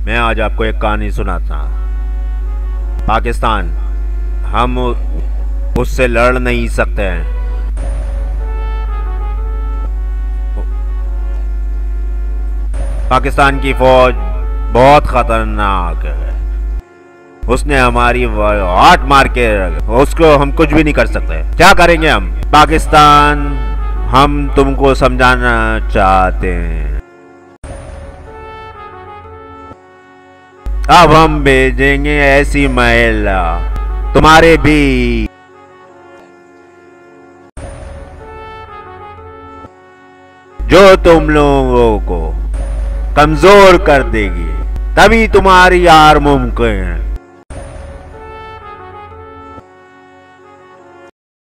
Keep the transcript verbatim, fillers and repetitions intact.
मैं आज आपको एक कहानी सुनाता हूँ। पाकिस्तान, हम उससे लड़ नहीं सकते हैं। पाकिस्तान की फौज बहुत खतरनाक है। उसने हमारी हाथ मार के, उसको हम कुछ भी नहीं कर सकते। क्या करेंगे हम? पाकिस्तान, हम तुमको समझाना चाहते हैं। अब हम भेजेंगे ऐसी महिला तुम्हारे भी जो तुम लोगों को कमजोर कर देगी, तभी तुम्हारी हार मुमकिन है।